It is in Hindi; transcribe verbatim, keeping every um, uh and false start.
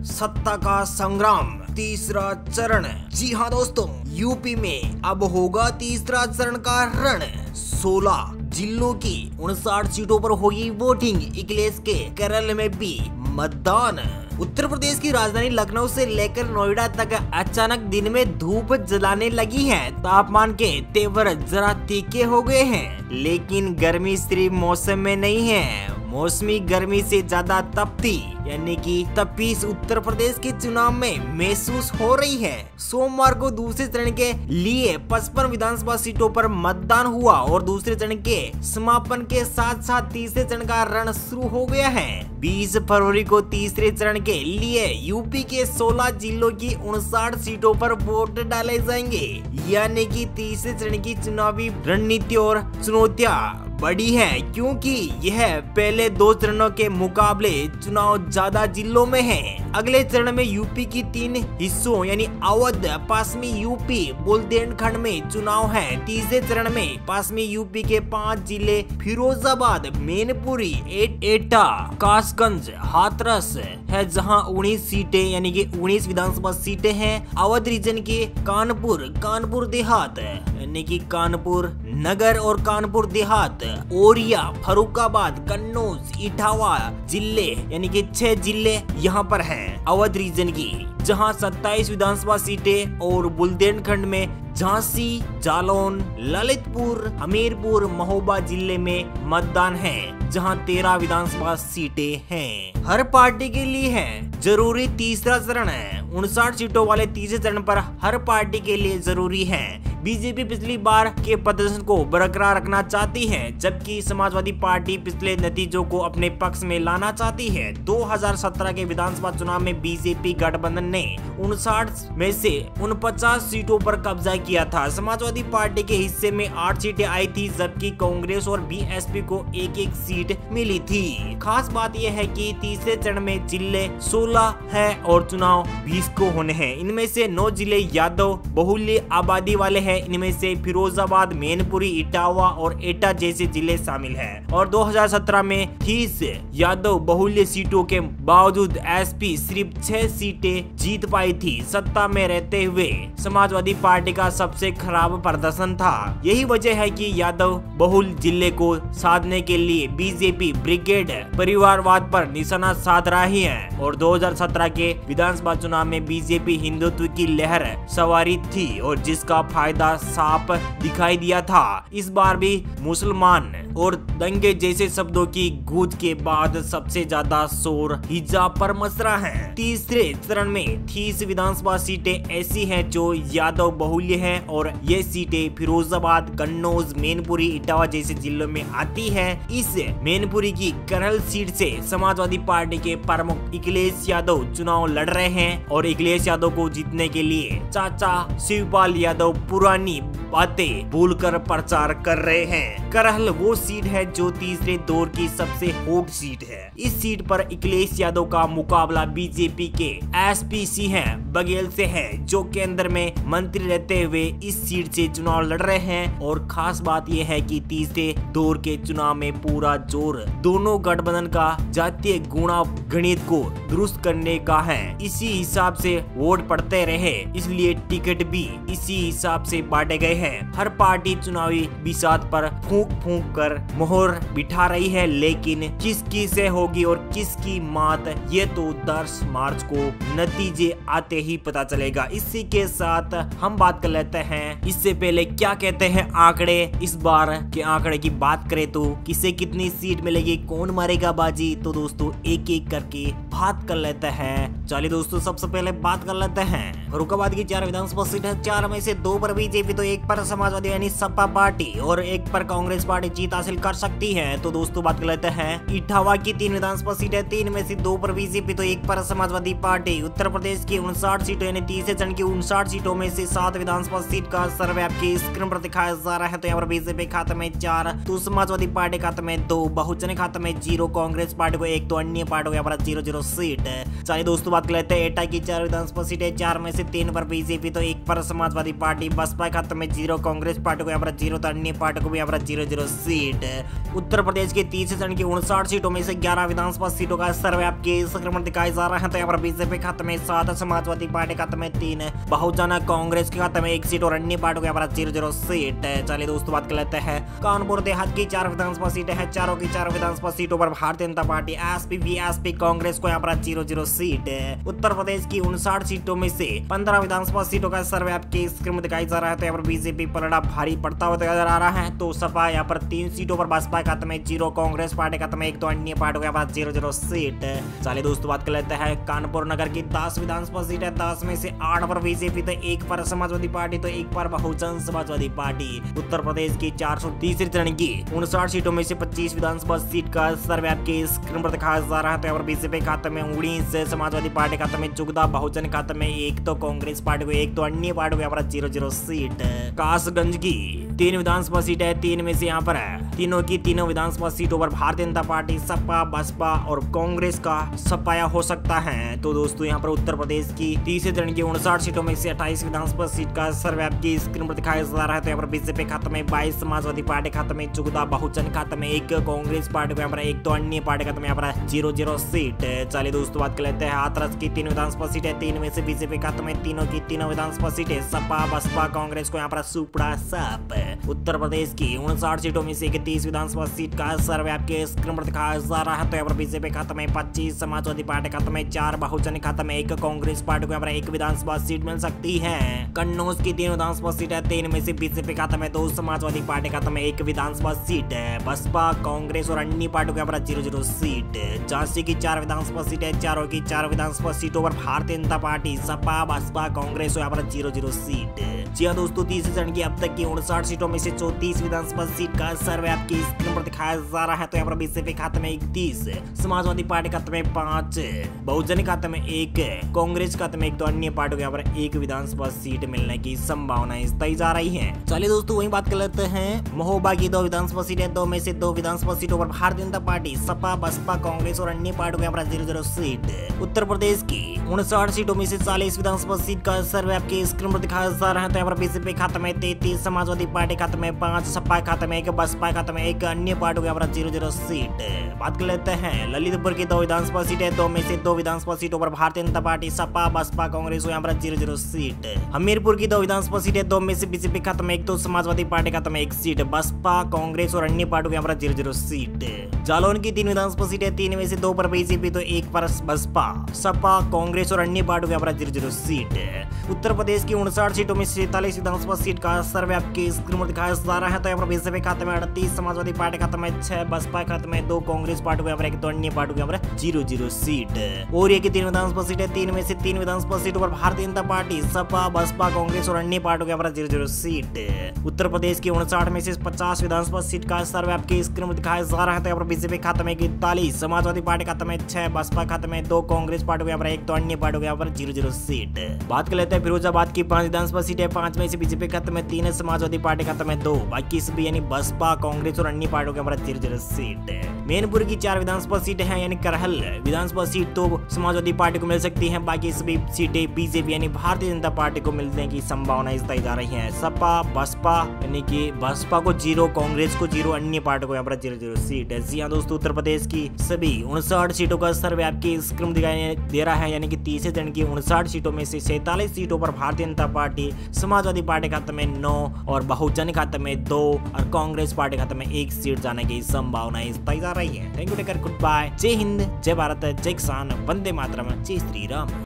सत्ता का संग्राम तीसरा चरण। जी हाँ दोस्तों, यूपी में अब होगा तीसरा चरण का रण। सोलह जिलों की उनसाठ सीटों पर होगी वोटिंग। अखिलेश के केरल में भी मतदान। उत्तर प्रदेश की राजधानी लखनऊ से लेकर नोएडा तक अचानक दिन में धूप जलाने लगी है। तापमान के तेवर जरा तीखे हो गए हैं, लेकिन गर्मी सिर्फ मौसम में नहीं है, मौसमी गर्मी से ज्यादा तपती यानी कि तपीस उत्तर प्रदेश के चुनाव में महसूस हो रही है। सोमवार को दूसरे चरण के लिए पचपन विधानसभा सीटों पर मतदान हुआ और दूसरे चरण के समापन के साथ साथ तीसरे चरण का रण शुरू हो गया है। बीस फरवरी को तीसरे चरण के लिए यूपी के सोलह जिलों की उनसाठ सीटों पर वोट डाले जाएंगे, यानी कि तीसरे चरण की चुनावी रणनीति और चुनौतियां बड़ी है, क्योंकि यह पहले दो चरणों के मुकाबले चुनाव ज्यादा जिलों में है। अगले चरण में यूपी की तीन हिस्सों यानी अवध, पश्चिमी यूपी, बुंदेलखंड में चुनाव है। तीसरे चरण में पश्चिमी यूपी के पांच जिले फिरोजाबाद, मैनपुरी, एटा, कासगंज, हाथरस है, जहां उन्नीस सीटें यानी कि उन्नीस विधानसभा सीटें हैं। अवध रीजन के कानपुर, कानपुर देहात यानी कि कानपुर नगर और कानपुर देहात, ओरिया, फरुखाबाद, कन्नौज, इटावा जिले यानी कि छह जिले यहाँ पर हैं अवध रीजन की, जहाँ सत्ताईस विधानसभा सीटें और बुंदेलखंड में झांसी, जालौन, ललितपुर, हमीरपुर, महोबा जिले में मतदान है, जहां तेरह विधानसभा सीटें हैं। हर पार्टी के लिए है जरूरी तीसरा चरण है। उनसाठ सीटों वाले तीसरे चरण पर हर पार्टी के लिए जरूरी है। बीजेपी पिछली बार के प्रदर्शन को बरकरार रखना चाहती है, जबकि समाजवादी पार्टी पिछले नतीजों को अपने पक्ष में लाना चाहती है। दो हज़ार सत्रह के विधानसभा चुनाव में बीजेपी गठबंधन ने उनसाठ में से उनपचास सीटों पर कब्जा किया था। समाजवादी पार्टी के हिस्से में आठ सीटें आई थी, जबकि कांग्रेस और बीएसपी को एक एक सीट मिली थी। खास बात यह है कि तीसरे चरण में जिले सोलह है और चुनाव बीस को होने हैं। इनमें से नौ जिले यादव बहुल्य आबादी वाले हैं। इनमें से फिरोजाबाद, मैनपुरी, इटावा और एटा जैसे जिले शामिल हैं। और दो हज़ार सत्रह में तीस यादव बहुल्य सीटों के बावजूद एसपी सिर्फ छह सीटें जीत पाई थी। सत्ता में रहते हुए समाजवादी पार्टी का सबसे खराब प्रदर्शन था। यही वजह है कि यादव बहुल जिले को साधने के लिए बीजेपी ब्रिगेड परिवारवाद पर निशाना साध रही है। और दो हज़ार सत्रह के विधानसभा चुनाव में बीजेपी हिंदुत्व की लहर सवारी थी और जिसका फायदा साफ दिखाई दिया था। इस बार भी मुसलमान और दंगे जैसे शब्दों की गूंज के बाद सबसे ज्यादा शोर हिजाब पर मच रहा है। तीसरे चरण में तीस विधानसभा सीटें ऐसी हैं जो यादव बहुल्य हैं और ये सीटें फिरोजाबाद, कन्नौज, मैनपुरी, इटावा जैसे जिलों में आती है। इस मैनपुरी की करल सीट से समाजवादी पार्टी के प्रमुख अखिलेश यादव चुनाव लड़ रहे हैं और अखिलेश यादव को जीतने के लिए चाचा शिवपाल यादव पुरानी बातें भूलकर प्रचार कर रहे हैं। करहल वो सीट है जो तीसरे दौर की सबसे हॉट सीट है। इस सीट पर अखिलेश यादव का मुकाबला बीजेपी के एसपी हैं बघेल से है, जो केंद्र में मंत्री रहते हुए इस सीट से चुनाव लड़ रहे हैं। और खास बात यह है कि तीसरे दौर के चुनाव में पूरा जोर दोनों गठबंधन का जातीय गुणा गणित को दुरुस्त करने का है। इसी हिसाब से वोट पड़ते रहे, इसलिए टिकट भी इसी हिसाब से बांटे गए हैं। हर पार्टी चुनावी बिसात पर फूंक फूंक कर मोहर बिठा रही है, लेकिन किसकी से होगी और किसकी मात ये तो दस मार्च को नतीजे आते ही पता चलेगा। इसी के साथ हम बात कर लेते हैं, इससे पहले क्या कहते हैं आंकड़े। इस बार के आंकड़े की बात करें तो किसे कितनी सीट मिलेगी, कौन मारेगा बाजी, तो दोस्तों एक एक करके बात कर लेते हैं। चलिए दोस्तों, सबसे पहले बात कर लेते हैं फरुखाबाद की चार विधानसभा सीट है। चार में से दो पर बीजेपी तो एक पर समाजवादी यानी सपा पार्टी और एक पर कांग्रेस पार्टी जीत हासिल कर सकती है। तो दोस्तों बात कर लेते हैं इटावा की तीन विधानसभा सीट है। तीन में से दो पर बीजेपी तो एक पर समाजवादी पार्टी। उत्तर प्रदेश की उनसाठ सीटों यानी तीसरे चरण की उनसाठ सीटों में से सात विधानसभा सीट का सर्वे आपकी स्क्रीन पर दिखाया जा रहा है। तो यहाँ पर बीजेपी खाते में चार, तो समाजवादी पार्टी खाते में दो, बहुजन खाते में जीरो, कांग्रेस पार्टी को एक, तो अन्य पार्टी को यहाँ पर जीरो जीरो सीट। चलिए दोस्तों बात कर लेते हैं एटा की चार विधानसभा सीटें। चार में से तीन पर बीजेपी तो एक पर समाजवादी पार्टी, बसपा खाते में जीरो, कांग्रेस पार्टी को यहाँ पर जीरो तो अन्य पार्टी को भी यहाँ पर zero zero seat. Uttar Pradesh के तीस चरण की उनसाठ सीटों में से ग्यारह विधानसभा सीटों का सर्वे आपके संक्रमण दिखाए जा रहे हैं। तो यहाँ पर बीजेपी खाते में सात, समाजवादी पार्टी खाते में तीन, बहुजन कांग्रेस के खाते में एक सीट और अन्य पार्टी को यहाँ पर जीरो जीरो सीट। चलिए दोस्तों बात कर लेते हैं कानपुर देहात की चार विधानसभा सीटें हैं। चारों की चारों विधानसभा सीटों पर Bharatiya Janata party, SP, VSP, Congress को यहाँ पर zero zero seat. Uttar Pradesh की उनसाठ सीटों में से पंद्रह विधानसभा सीटों का सर्वे आपके स्क्रीन में दिखाई जा रहा है। तो यहाँ पर बीजेपी पलड़ा भारी पड़ता हुआ नजर आ रहा है। तो सपा यहाँ पर तीन सीटों पर, बसपा खाते में जीरो, कांग्रेस पार्टी खाते में एक तो अन्य पार्टी के पास जीरो जीरो सीट। चलिए दोस्तों बात कर लेते हैं कानपुर नगर की दस विधानसभा सीट है। दस में से आठ पर बीजेपी तो एक पर समाजवादी पार्टी तो एक पर बहुजन समाजवादी पार्टी। उत्तर प्रदेश की चार सौ तीसरे चरण की उनसाठ सीटों में से पच्चीस विधानसभा सीट का सर्वे आपके स्क्रीन पर दिखाया जा रहा है। तो यहाँ पर बीजेपी खाते में उन्नीस, समाजवादी पार्टी खाते में चौदह, बहुजन खाते में एक तो कांग्रेस पार्टी को एक तो अन्य पार्टी को यहाँ पर जीरो जीरो सीट। कासगंज की तीन विधानसभा सीट है। तीन में से यहाँ पर है तीनों की तीनों विधानसभा सीटों पर भारतीय जनता पार्टी, सपा, बसपा और कांग्रेस का सपाया हो सकता है। तो दोस्तों यहाँ पर उत्तर प्रदेश की तीसरे चरण की उनसाठ सीटों में से अट्ठाईस विधानसभा सीट का सर्वे आपकी स्क्रीन पर दिखाया जा रहा है। तो यहाँ पर बीजेपी खाते में बाईस, समाजवादी पार्टी खाते में चौदह, बहुजन खाते में एक, कांग्रेस पार्टी को यहाँ पर एक तो अन्य पार्टी खाते में यहाँ पर जीरो जीरो सीट। चलिए दोस्तों बात कर लेते हैं हाथरस की तीन विधानसभा सीट है। तीन में से बीजेपी खाते में तीनों की तीनों विधानसभा सीटें, सपा, बसपा, कांग्रेस को यहाँ पर सुपड़ा साप। उत्तर प्रदेश की उनसाठ सीटों में से इकतीस विधानसभा सीट का सर्वे आपके स्क्रीन पर दिखाया जा रहा है। तो यहाँ पर बीजेपी खाते में पच्चीस, समाजवादी पार्टी खाते में चार, बहुजन खाते में एक, कांग्रेस पार्टी को यहाँ पर एक विधानसभा सीट मिल सकती है। कन्नौज की तीन विधानसभा सीट है। तीन में से बीजेपी खाते में दो, समाजवादी पार्टी खाते में एक विधानसभा सीट है, बसपा, कांग्रेस और अन्य पार्टी को यहाँ पर जीरो जीरो सीट। झांसी की चार विधानसभा सीट है। चारों की चार विधानसभा सीटों पर भारतीय जनता पार्टी, सपा, बसपा, कांग्रेस और यहाँ पर जीरो जीरो सीट। जी हाँ दोस्तों, तीसरे चरण की अब तक की उनसाठ सीटों में से चौतीस विधानसभा सीट का सर्वे आपकी स्क्रीन पर दिखाया जा रहा है। तो यहाँ पर बीजेपी खाते में इकतीस, समाजवादी पार्टी खाते में पांच, बहुजन खाते में एक, कांग्रेस खाते में एक तो अन्य पार्टी को यहाँ पर एक विधानसभा सीट मिलने की संभावनाएं तय जा रही है। चलिए दोस्तों वही बात कर लेते हैं महोबा की दो विधानसभा सीटें। दो में से दो विधानसभा सीटों पर भारतीय जनता पार्टी, सपा, बसपा, कांग्रेस और अन्य पार्टी को यहाँ पर zero zero seat. Uttar Pradesh की उनसाठ सीटों में से चालीस विधानसभा सीट का सर्वे आपके स्क्रीन पर दिखाया जा रहा है। तो यहाँ पर बीजेपी खाते में तैतीस, समाजवादी पार्टी खाते में पांच, सपा खाते में एक, बसपा खाते में एक, अन्य पार्टी को यहाँ पर जीरो जीरो सीट। बात कर लेते हैं ललितपुर की दो विधानसभा सीटें। दो में से दो विधानसभा सीटों पर भारतीय जनता पार्टी, सपा, बसपा, कांग्रेस को यहाँ पर जीरो जीरो सीट। हमीरपुर की दो विधानसभा सीटें। दो में से बीजेपी खाते में एक तो, समाजवादी पार्टी खाते में एक सीट, बसपा, कांग्रेस और अन्य पार्टी को यहाँ पर जीरो जीरो सीट। जालौन की तीन विधानसभा सीटें। तीन में से दो पर बीजेपी तो एक पर बसपा, सपा, कांग्रेस और अन्य पार्टी को यहाँ पर zero zero seat. Uttar Pradesh की उनसाठ सीटों में सैंतालीस विधानसभा सीट का सर्वे आपके स्क्रीन पर दिखाया जा रहा है। तो यहाँ पर बीजेपी खाते में अड़तीस, समाजवादी पार्टी खाते में छह, बसपा खाते में दो, कांग्रेस पार्टी को यहाँ पर एक तो अन्य पार्टी को यहाँ पर जीरो जीरो सीट। और ये की तीन विधानसभा सीटें। तीन में से तीन विधानसभा सीटों पर भारतीय जनता पार्टी, सपा, बसपा, कांग्रेस और अन्य पार्टी को यहाँ पर zero zero seat. Uttar Pradesh की उनसाठ में से पचास विधानसभा सीट का सर्वे आपके स्क्रीन पर दिखाया जा रहा है। तो यहाँ पर बीजेपी खाते में इकतालीस, समाजवादी पार्टी खाते में छह, बसपा खाते में दो, कांग्रेस पार्टी को यहाँ पर एक तो अन्य पार्टी को यहाँ पर जीरो जीरो सीट। बात कर लेते हैं फिरोजाबाद की पांच विधानसभा सीटें। पांच में से बीजेपी खाते में तीन, समाजवादी पार्टी खाते में दो, बाकी सभी यानी बसपा, कांग्रेस और अन्य पार्टियों के यहाँ पर जीरो जीरो सीट। मैनपुर की चार विधानसभा सीटें हैं यानी करहल विधानसभा सीट तो समाजवादी पार्टी को मिल सकती है, बाकी सभी सीटें बीजेपी यानी भारतीय जनता पार्टी को मिलने की संभावनाएं तय जा रही है। सपा, बसपा यानी कि बसपा को जीरो, कांग्रेस को जीरो, अन्य पार्टी को यहाँ पर जीरो जीरो सीट है। जी हाँ दोस्तों, उत्तर प्रदेश की सभी उनसाठ सीटों का सर्वे आपकी स्क्रीन दिखाई दे रहा है यानी कि तीसरे चरण की उनसाठ सीटों में से सैंतालीस सीटों पर भारतीय जनता पार्टी, समाजवादी पार्टी खाते में नौ और बहुजन खाते में दो और कांग्रेस पार्टी खाते में एक सीट जाने की संभावनाएं तय जा रही है। Thank you, take care, good bye, जय हिंद, जय भारत, जय किसान, वंदे मातरम, जय श्री राम।